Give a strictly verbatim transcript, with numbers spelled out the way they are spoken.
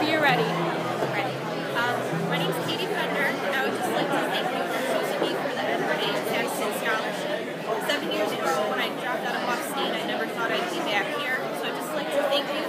Whenever you're ready. Ready. Um, my name's Pfender, and I would just like to thank you for choosing me for the Edward A. Paxson Scholarship. Seven years ago, when I dropped out of Paxson, I never thought I'd be back here, so I'd just like to thank you